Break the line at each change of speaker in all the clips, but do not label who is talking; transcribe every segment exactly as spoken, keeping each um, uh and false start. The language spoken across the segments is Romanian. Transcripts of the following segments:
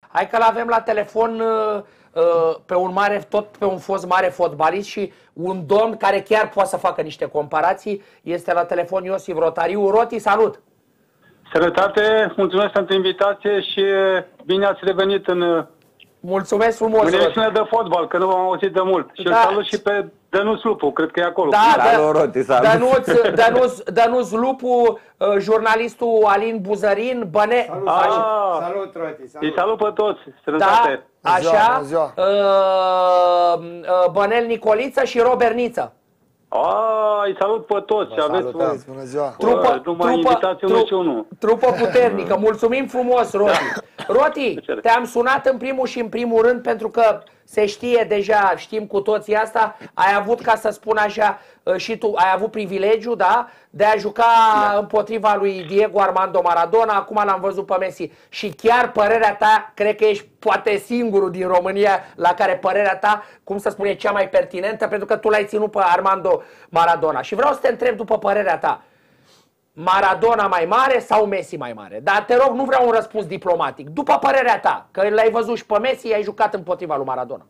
Hai că l-avem la telefon uh, uh, pe un mare, tot pe un fost mare fotbalist și un domn care chiar poate să facă niște comparații. Este la telefon Iosif Rotariu. Roti, salut!
Sănătate, mulțumesc pentru invitație și bine ați revenit în,
mulțumesc frumos,
în emisiunea de fotbal, că nu v-am auzit de mult. Și da. Îl salut și pe Dănuț Lupu, cred că e acolo.
Da, da.
Salut, Roti, salut.
Dănuț, Dănuț, Dănuț Lupu, jurnalistul Alin Buzărin, Băne...
Salut,
A,
salut, salut, Roti, salut.
Îi salut pe toți, sănătate.
Da, așa,
ziua,
Bănel Nicoliță și Robert Niță.
A, îi salut pe toți.
Vă
aveți
salutați, bună ziua.
Trupă,
numai invitați unul și unul.
Trupă puternică. Mulțumim frumos, Roti. Roti, te-am sunat în primul și în primul rând pentru că se știe deja, știm cu toții asta, ai avut, ca să spun așa, și tu ai avut privilegiu, da, de a juca da. împotriva lui Diego Armando Maradona, acum l-am văzut pe Messi. Și chiar părerea ta, cred că ești poate singurul din România la care părerea ta, cum să spune, cea mai pertinentă, pentru că tu l-ai ținut pe Armando Maradona. Și vreau să te întreb după părerea ta, Maradona mai mare sau Messi mai mare? Dar te rog, nu vreau un răspuns diplomatic. După părerea ta, că l-ai văzut și pe Messi, ai jucat împotriva lui Maradona.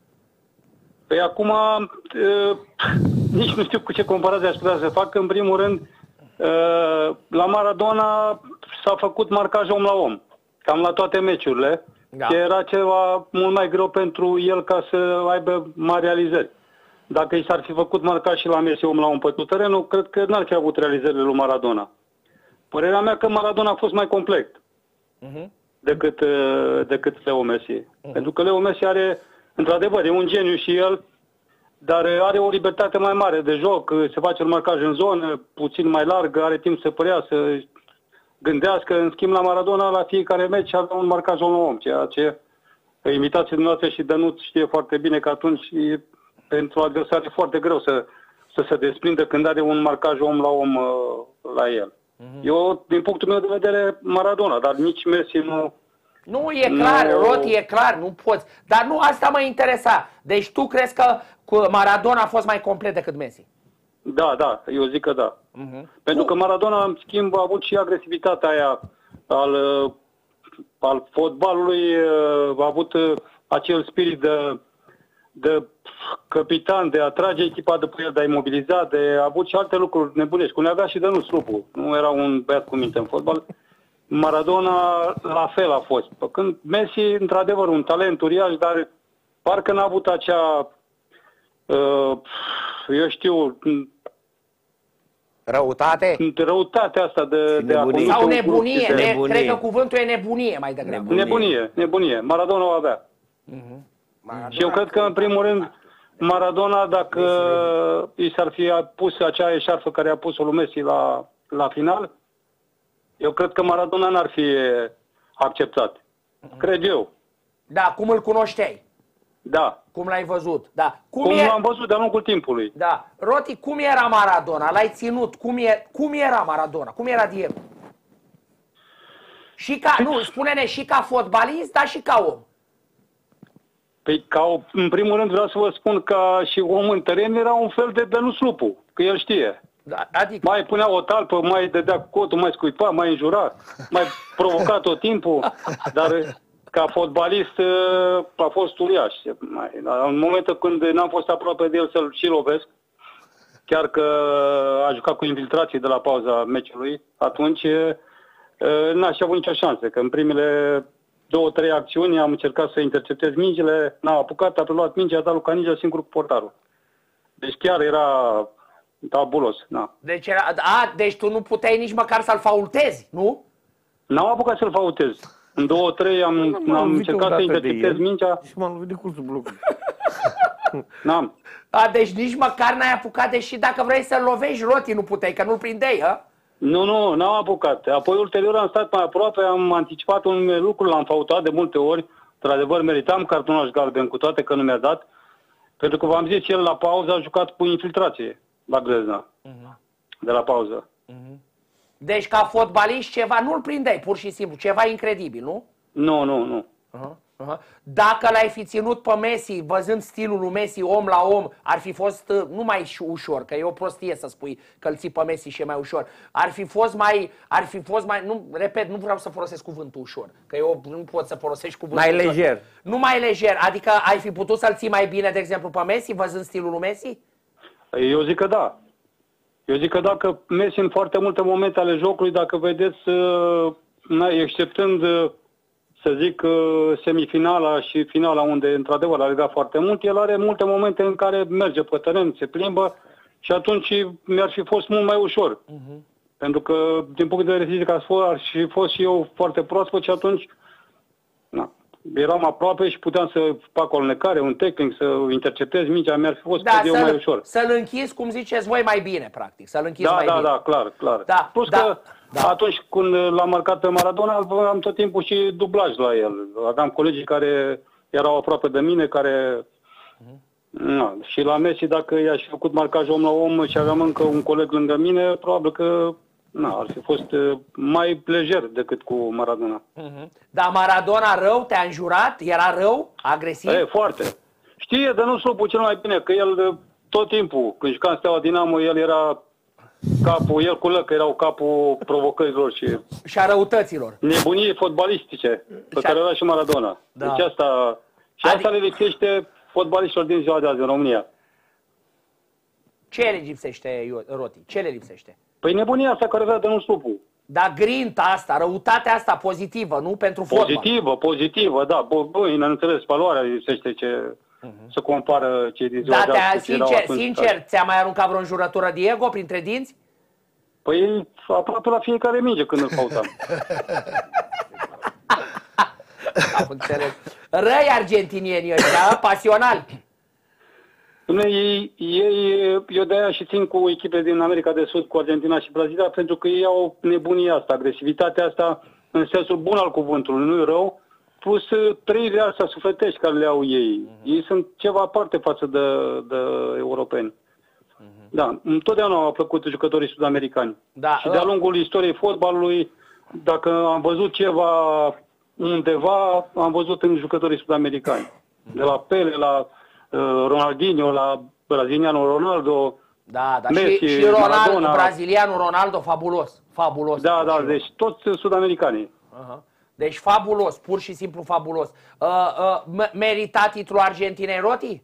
Păi acum, uh, nici nu știu cu ce comparație aș putea să fac. În primul rând, uh, la Maradona s-a făcut marcaj om la om. Cam la toate meciurile. Da. Era ceva mult mai greu pentru el ca să aibă mari realizări. Dacă i s-ar fi făcut marcaj și la Messi om la om pe tot terenul, cred că n-ar fi avut realizările lui Maradona. Părerea mea că Maradona a fost mai complet uh-huh. decât, decât Leo Messi. Uh-huh. Pentru că Leo Messi are, într-adevăr, e un geniu și el, dar are o libertate mai mare de joc, se face un marcaj în zonă, puțin mai larg, are timp să părea, să gândească. În schimb, la Maradona, la fiecare meci avea un marcaj om la om, ceea ce imitația dumneavoastră și Dănuț știe foarte bine că atunci pentru adversar e foarte greu să, să se desprindă când are un marcaj om la om uh, la el. Uh-huh. Eu, din punctul meu de vedere, Maradona, dar nici Messi nu...
Nu, e clar, nu... Roti, e clar, nu poți. Dar nu, asta mă interesa. Deci tu crezi că Maradona a fost mai complet decât Messi?
Da, da, eu zic că da. Uh-huh. Pentru că Maradona, în schimb, a avut și agresivitatea aia al, al fotbalului, a avut acel spirit de... de capitan, de a trage echipa după el, de a imobiliza, de a avut și alte lucruri nebunești. Cum le avea și Dănuț Lupu. Nu era un băiat cu minte în fotbal. Maradona la fel a fost. Când Messi, într-adevăr, un talent uriaș, dar parcă n-a avut acea, uh, eu știu...
Răutate?
Răutatea asta de... de
nebunie. Sau nebunie. Ne,
nebunie.
Cred că cuvântul e nebunie mai degrabă.
Nebunie, nebunie. nebunie. Maradona o avea. Uh-huh. Maradona, și eu cred că, în primul rând, Maradona, dacă i s-ar fi pus acea eșarfă care a pus-o lui Messi la, la final, eu cred că Maradona n-ar fi acceptat. Uh-huh. Cred eu.
Da, cum îl cunoșteai?
Da.
Cum l-ai văzut? Da.
Cum, cum l-am văzut de-a lungul timpului.
Da. Roti, cum era Maradona? L-ai ținut? Cum, e, cum era Maradona? Cum era Diego? Și ca, nu, spune-ne și ca fotbalist, dar și ca om.
Păi, ca o, în primul rând vreau să vă spun că și om în teren era un fel de Dănuț Lupu, că el știe.
Da, adică...
Mai punea o talpă, mai dădea cu cotul, mai scuipa, mai înjura, mai provoca tot timpul, dar ca fotbalist a fost uriaș. În momentul când n-am fost aproape de el să-l și lovesc, chiar că a jucat cu infiltrații de la pauza meciului, atunci n-aș avut nicio șansă, că în primele două, trei acțiuni am încercat să interceptez mingile, n-a apucat, a preluat mingea, a dat lui Canigea singur cu portarul. Deci chiar era tabulos, na.
Deci, era, a, deci tu nu puteai nici măcar să-l faultezi, nu?
N-am apucat să-l faultez. În două, trei am, am încercat să interceptez mingea.
Și m-am lovit de cursul blocului.
N-am.
A, deci nici măcar n-ai apucat, deși dacă vrei să-l lovești, Roti, nu puteai, că nu-l prindeai, hă?
Nu, nu, n-am apucat. Apoi, ulterior, am stat mai aproape, am anticipat un lucru, l-am fautat de multe ori. Într-adevăr, meritam cartonaș galben, cu toate că nu mi-a dat. Pentru că v-am zis, el la pauză a jucat cu infiltrație la Grezna. Uh-huh. De la pauză.
Uh-huh. Deci, ca fotbalist, ceva nu-l prindeai, pur și simplu. Ceva incredibil, nu?
Nu, nu, nu.
Uh-huh. Uh-huh. Dacă l-ai fi ținut pe Messi, văzând stilul lui Messi om la om, ar fi fost uh, nu mai ușor, că e o prostie să spui că îl ții pe Messi și e mai ușor. Ar fi fost mai, ar fi fost mai, nu, repet, nu vreau să folosesc cuvântul ușor, că eu nu pot să folosești cuvântul
mai
ușor.
lejer.
Nu mai lejer, adică ai fi putut să-l ții mai bine, de exemplu, pe Messi, văzând stilul lui Messi?
Eu zic că da. Eu zic că dacă Messi în foarte multe momente ale jocului, dacă vedeți, uh, exceptând... Uh, să zic, semifinala și finala, unde într-adevăr a legat foarte mult, el are multe momente în care merge pe teren, se plimbă și atunci mi-ar fi fost mult mai ușor. Uh-huh. Pentru că, din punct de vedere fizic, ar fi fost și eu foarte proaspăt și atunci na, eram aproape și puteam să fac o alunecare, un tackling, să interceptez mingea, mi-ar fi fost
da,
eu mai ușor.
Să-l închizi, cum ziceți voi, mai bine, practic. Să-l închizi
da,
mai
da,
bine.
Da, da, clar, clar.
Da,
Plus
da,
că
da.
atunci când l-am marcat pe Maradona, am tot timpul și dublaj la el. Aveam colegii care erau aproape de mine, care... Uh-huh. Na, și la Messi, dacă i-aș fi făcut marcaj om la om și aveam încă un coleg lângă mine, probabil că na, ar fi fost mai lejer decât cu Maradona.
Uh-huh. Dar Maradona rău? Te-a înjurat? Era rău? Agresiv?
E, foarte. Știe de nu slupul cel mai bine, că el tot timpul, când jucam Steaua Dinamo, el era capul, el cu Lăcă erau capul provocărilor și...
Și a răutăților.
Nebunii fotbalistice, pe care avea și Maradona.
Da.
Deci asta... Și asta le lipsește fotbaliștilor din ziua de azi în România.
Ce le lipsește, Roti? Ce le lipsește?
Păi nebunia asta care avea de nu slupul.
Dar grinta asta, răutatea asta pozitivă, nu pentru fotbal.
Pozitivă, pozitivă, da. Băi, n-am înțeles, valoarea lipsește ce... Uh-huh. Se compară cei din ziua
da,
de azi.
Sincer, sincer ți-a mai aruncat vreo înjurătură Diego printre dinți?
Păi aproape la fiecare minge când îl căutam.
Am înțeles. Răi argentinieni ăștia, pasionali.
Ei, ei, eu de-aia și țin cu echipe din America de Sud, cu Argentina și Brazilia, pentru că ei au nebunia asta, agresivitatea asta, în sensul bun al cuvântului, nu-i rău, plus trăirile astea sufletești care le au ei. Uh-huh. Ei sunt ceva aparte față de, de europeni. Uh-huh. Da, întotdeauna au plăcut jucătorii sud-americani.
Da,
și de-a lungul istoriei fotbalului, dacă am văzut ceva undeva, am văzut în jucătorii sud-americani. Uh-huh. De la Pele, la uh, Ronaldinho, la brazilianul Ronaldo,
da, da.
Messi,
și, și Ronaldo,
Maradona.
Brazilianul Ronaldo, fabulos. Fabulos.
Da, da, deci toți sud-americanii.
Uh-huh. Deci fabulos, pur și simplu fabulos. Uh, uh, merita titlul Argentinei, Roti?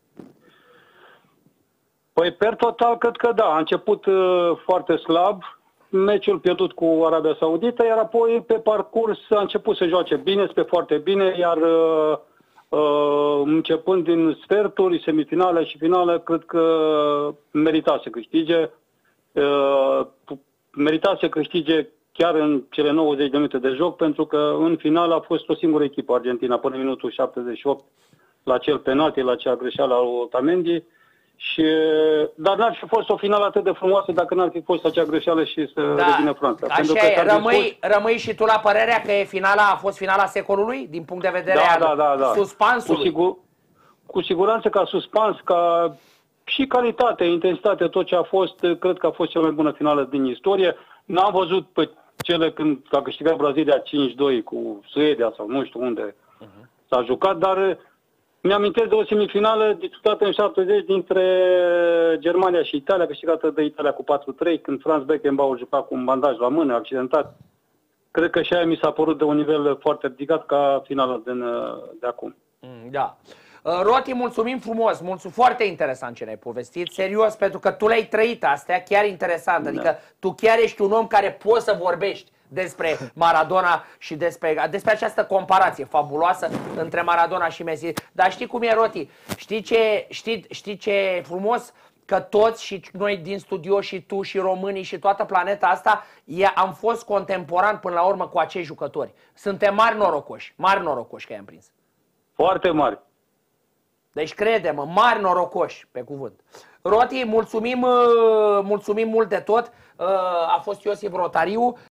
Păi, per total, cred că da. A început uh, foarte slab, meciul pierdut cu Arabia Saudită, iar apoi, pe parcurs, a început să joace bine, spre foarte bine, iar uh, uh, începând din sferturi, semifinale și finale, cred că merita să câștige. Uh, merita să câștige chiar în cele nouăzeci de minute de joc, pentru că în final a fost o singură echipă, Argentina, până în minutul șaptezeci și opt, la acel penalti, la acea greșeală a Otamendi. Și, dar n-ar fi fost o finală atât de frumoasă dacă n-ar fi fost acea greșeală și să da, revină Franța.
Așa
pentru
e,
că
rămâi,
dispus...
rămâi și tu la părerea că e finala, a fost finala secolului, din punct de vedere
da,
al
da, da, da.
suspansului?
Cu, sigur, cu siguranță ca suspans, ca și calitate, intensitate, tot ce a fost, cred că a fost cea mai bună finală din istorie. N-am văzut pe cele când a câștigat Brazilia cinci doi cu Suedia sau nu știu unde uh-huh. s-a jucat, dar mi-amintesc de o semifinală disputată în șaptezeci dintre Germania și Italia, câștigată de Italia cu patru trei, când Franz Beckenbauer juca cu un bandaj la mână, accidentat. Cred că și aia mi s-a părut de un nivel foarte ridicat ca finala din, de acum.
Da. Roti, mulțumim frumos, mulțumim, foarte interesant ce ne-ai povestit, serios, pentru că tu le-ai trăit astea, chiar interesant, adică da. Tu chiar ești un om care poți să vorbești despre Maradona și despre, despre această comparație fabuloasă între Maradona și Messi. Dar știi cum e, Roti? Știi ce, știi, știi ce e frumos? Că toți și noi din studio și tu și românii și toată planeta asta e, am fost contemporani până la urmă cu acești jucători. Suntem mari norocoși, mari norocoși că i-am prins.
Foarte mari.
Deci crede-mă, mari norocoși, pe cuvânt. Roti, mulțumim, mulțumim mult de tot. A fost Iosif Rotariu.